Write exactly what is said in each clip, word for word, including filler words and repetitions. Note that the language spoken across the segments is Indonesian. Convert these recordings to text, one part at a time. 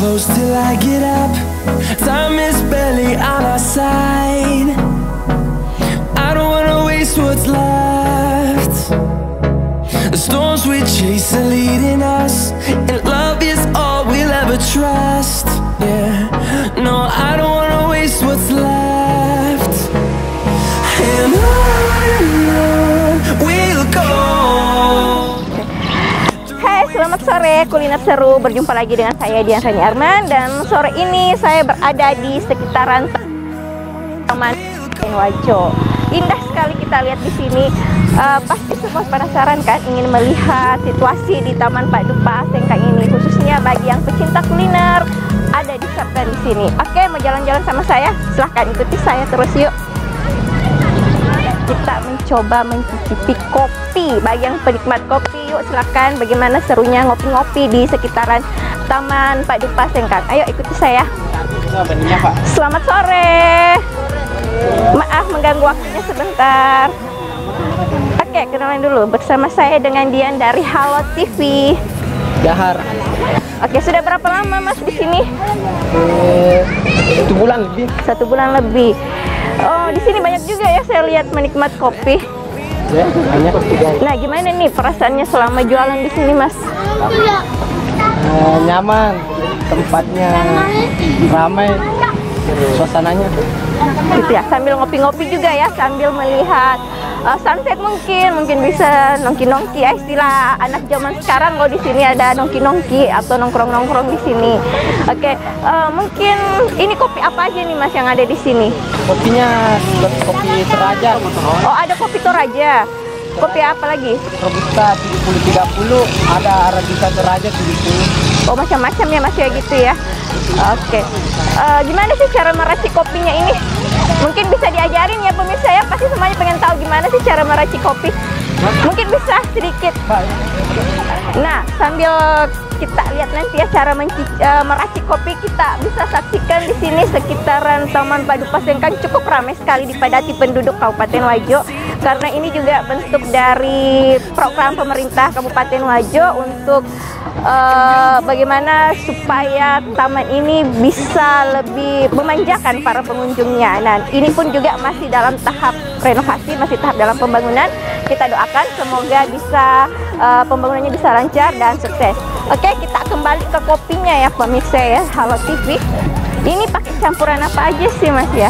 close till I get up. Time is barely on our side. I don't wanna waste what's left. The storms we chase are leading us, and love is all we'll ever trust. Yeah, no, I don't wanna waste what's left. And on and on we'll go. Hai, selamat sore kuliner seru. Berjumpa lagi dengan saya Dian Rani Arman. Dan sore ini saya berada di sekitaran Taman Wajo. Indah sekali kita lihat di sini. Uh, pasti semua penasaran kan ingin melihat situasi di Taman Pak Dupa Sengkang ini, khususnya bagi yang pecinta kuliner ada di Sabda di sini. Oke, mau jalan-jalan sama saya? Silahkan ikuti saya terus yuk. Kita mencoba mencicipi kopi. Bagi yang penikmat kopi, yuk silahkan. Bagaimana serunya ngopi-ngopi di sekitaran Taman Pak Dupa Sengkang? Ayo ikuti saya. Selamat sore. Maaf mengganggu waktunya sebentar. Oke, kenalan dulu. Bersama saya dengan Dian dari Halo T V. Dahar. Oke, sudah berapa lama Mas di sini? Eh, satu bulan lebih. Satu bulan lebih. Oh, di sini banyak juga ya saya lihat menikmat kopi. Ya, banyak. Nah, gimana nih perasaannya selama jualan di sini, Mas? Eh, nyaman, tempatnya ramai, suasananya. Gitu ya, sambil ngopi-ngopi juga ya, sambil melihat uh, sunset mungkin, mungkin bisa nongki-nongki ya, istilah anak zaman sekarang. Kalau di sini ada nongki-nongki atau nongkrong-nongkrong di sini. Oke, uh, mungkin ini kopi apa aja nih Mas yang ada di sini? Kopinya kopi Toraja. Oh, ada kopi Toraja. Kopi apa lagi? Robusta tujuh puluh tiga puluh, ada Arabica Toraja tujuh puluh. Oh, macam-macam ya Mas ya gitu ya. Oke, uh, gimana sih cara meracik kopinya ini? Mungkin bisa diajarin ya pemirsa ya, pasti semuanya pengen tahu gimana sih cara meracik kopi. Mungkin bisa sedikit. Nah, sambil kita lihat nanti ya cara uh, meracik kopi, kita bisa saksikan di sini sekitaran Taman Pak Dupa Sengkang cukup ramai sekali dipadati penduduk Kabupaten Wajo. Karena ini juga bentuk dari program pemerintah Kabupaten Wajo untuk uh, bagaimana supaya taman ini bisa lebih memanjakan para pengunjungnya. Nah, ini pun juga masih dalam tahap renovasi, masih tahap dalam pembangunan. Kita doakan semoga bisa uh, pembangunannya bisa lancar dan sukses. Oke, kita kembali ke kopinya ya pemirsa ya, Halo T V. Ini pakai campuran apa aja sih Mas ya?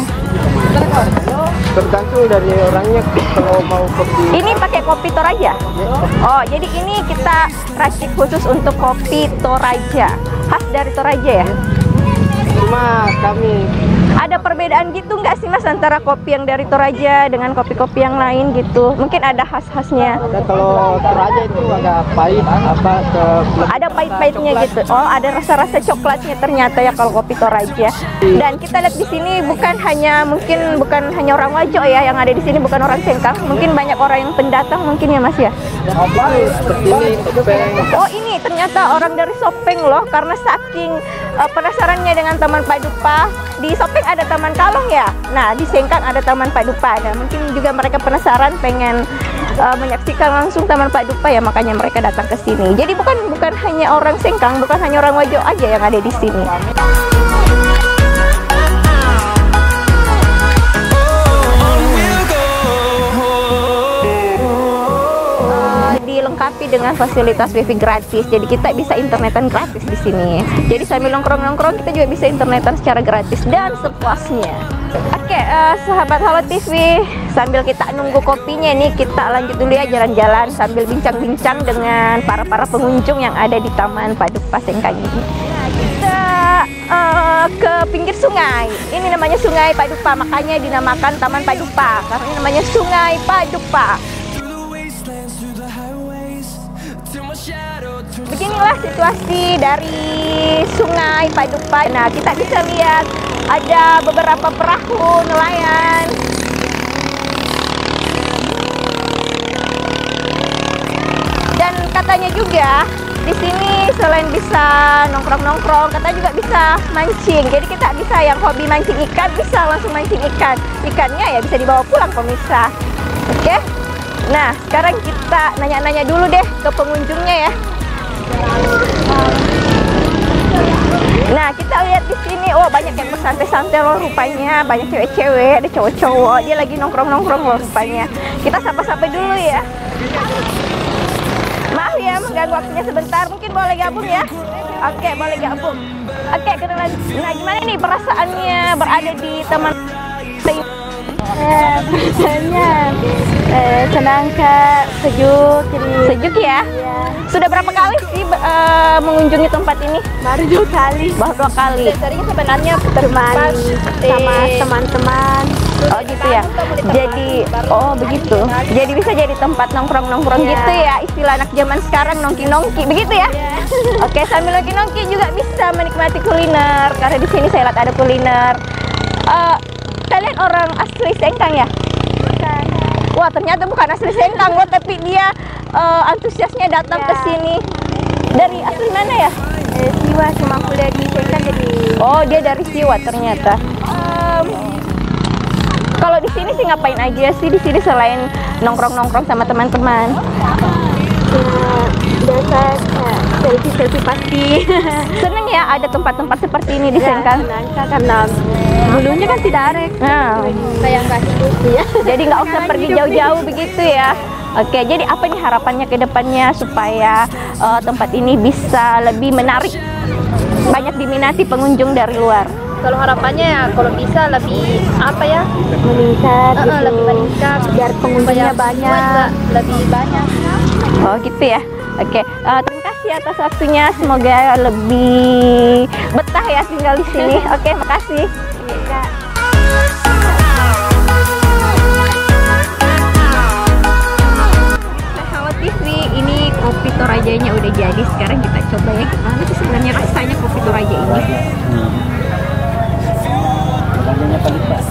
Tergantung dari orangnya kalau mau kopi. Ini pakai kopi Toraja? Oh, jadi ini kita racik khusus untuk kopi Toraja. Khas dari Toraja ya? Cuma kami ada perbedaan gitu nggak sih Mas antara kopi yang dari Toraja dengan kopi-kopi yang lain gitu? Mungkin ada khas-khasnya. ada, kalau Toraja itu agak pahit, apa ke ada pahit-pahitnya gitu. Oh, ada rasa-rasa coklatnya ternyata ya kalau kopi Toraja. Dan kita lihat di sini bukan hanya mungkin bukan hanya orang Wajo ya yang ada di sini, bukan orang Sengkang. Mungkin banyak orang yang pendatang mungkin ya Mas ya. seperti ini, Sopeng. Oh, ini ternyata orang dari Sopeng loh, karena saking uh, penasarannya dengan Taman Pak Dupa. Di Sopeng ada Taman Kalong ya. Nah, di Sengkang ada Taman Pak Dupa. Nah, mungkin juga mereka penasaran pengen uh, menyaksikan langsung Taman Pak Dupa ya, makanya mereka datang ke sini. Jadi bukan bukan hanya orang Sengkang, bukan hanya orang Wajo aja yang ada di sini. Dilengkapi dengan fasilitas wifi gratis, jadi kita bisa internetan gratis di sini. Jadi sambil nongkrong-nongkrong kita juga bisa internetan secara gratis dan sepuasnya. Oke, uh, sahabat Halo T V, sambil kita nunggu kopinya nih, kita lanjut dulu ya jalan-jalan sambil bincang-bincang dengan para-para pengunjung yang ada di Taman Pak Dupa Sengkang ini. Kita uh, ke pinggir sungai. Ini namanya Sungai Pak Dupa, makanya dinamakan Taman Pak Dupa karena ini namanya Sungai Pak Dupa. Beginilah situasi dari Sungai Pak Dupa. Nah, kita bisa lihat ada beberapa perahu nelayan. Dan katanya juga di sini selain bisa nongkrong-nongkrong, katanya juga bisa mancing. Jadi kita bisa yang hobi mancing ikan bisa langsung mancing ikan. Ikannya ya bisa dibawa pulang pemirsa. Oke. Nah, sekarang kita nanya-nanya dulu deh ke pengunjungnya ya. Nah, kayak bersantai-santai loh rupanya. Banyak cewek-cewek, ada cowok-cowok. Dia lagi nongkrong-nongkrong loh rupanya. Kita sapa-sapa dulu ya. Maaf ya mengganggu waktunya sebentar. Mungkin boleh gabung ya? Oke, boleh gabung. Oke, kenalan. Nah, gimana nih perasaannya berada di teman Eh, perasaannya eh, senang Kak, sejuk jadi sejuk ya? Iya. Sudah berapa kali sih eh, mengunjungi tempat ini? Baru dua kali. Baru dua kali. Tadinya sebenarnya bermain sama teman-teman. Oh gitu ya. Jadi oh begitu. Jadi bisa jadi tempat nongkrong-nongkrong Iya. gitu ya. Istilah anak zaman sekarang nongki-nongki begitu ya. Oke, sambil nongki-nongki juga bisa menikmati kuliner karena di sini saya lihat ada kuliner. Eh, kalian orang asli Sengkang ya? Bukan. Wah, ternyata bukan asli Sengkang loh, tapi dia eh, antusiasnya datang Ya. ke sini. Dari asli mana ya? Eh, Siwa cuma kuliah di Sengkang jadi Oh, dia dari Siwa ternyata. Em, kalau di sini sih ngapain aja sih di sini selain nongkrong-nongkrong sama teman-teman? eh, biasa Kak, selfie-selfie pasti. Seneng ya ada tempat-tempat seperti ini di Ya, Sengkang. senang Kak, karena dulunya kan tidak ada. Nah, Saya nggak hidup ya. jadi nggak usah pergi jauh-jauh begitu ya. Oke, jadi apa nih harapannya ke depannya supaya eh, tempat ini bisa lebih menarik, banyak diminati pengunjung dari luar? Kalau harapannya ya kalau bisa lebih apa ya? Meningkat gitu. Lebih meningkat biar pengunjungnya banyak, lebih banyak. Oh gitu ya. Oke, eh, terima kasih atas waktunya. Semoga lebih betah ya tinggal di sini. Oke, makasih. Kak. Halo T V, ini kopi Torajanya udah jadi. Sekarang kita coba ya gimana sih sebenarnya rasanya kopi Toraja ini. Rasanya paling pas.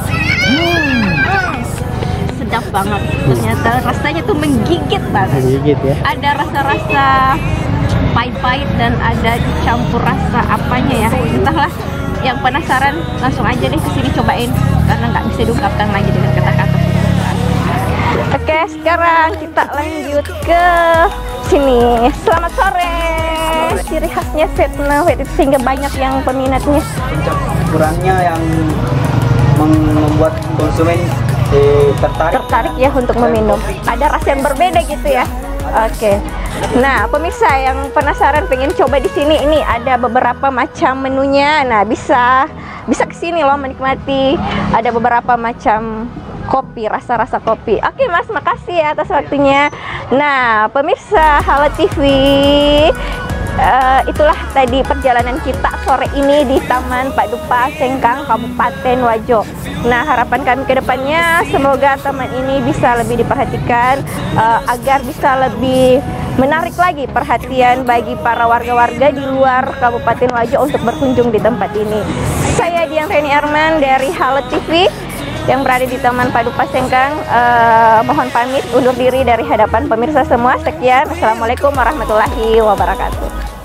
Sedap banget. Ternyata rasanya tuh menggigit banget. Gigit ya. Ada rasa-rasa pahit-pahit dan ada campur rasa apanya ya. Entahlah. Yang penasaran langsung aja deh kesini cobain karena nggak bisa diungkapkan lagi dengan kata-kata. Oke, sekarang kita lanjut ke sini. Selamat sore. Ciri khasnya Vietnam itu sehingga banyak yang peminatnya. Kurangnya yang membuat konsumen eh, tertarik. Tertarik ya untuk meminum. Ada rasa yang berbeda gitu ya. Oke. Nah, pemirsa yang penasaran pengen coba di sini, ini ada beberapa macam menunya. Nah, bisa bisa ke sini loh menikmati. Ada beberapa macam kopi, rasa-rasa kopi. Oke, Mas, makasih ya atas waktunya. Nah, pemirsa Halo T V. Uh, itulah tadi perjalanan kita sore ini di Taman Pak Dupa Sengkang, Kabupaten Wajo. Nah, harapan kami ke depannya semoga taman ini bisa lebih diperhatikan uh, agar bisa lebih menarik lagi perhatian bagi para warga-warga di luar Kabupaten Wajo untuk berkunjung di tempat ini. Saya Dian Reni Arman dari Halo T V yang berada di Taman Pak Dupa Sengkang. Uh, mohon pamit undur diri dari hadapan pemirsa semua. Sekian, assalamualaikum warahmatullahi wabarakatuh.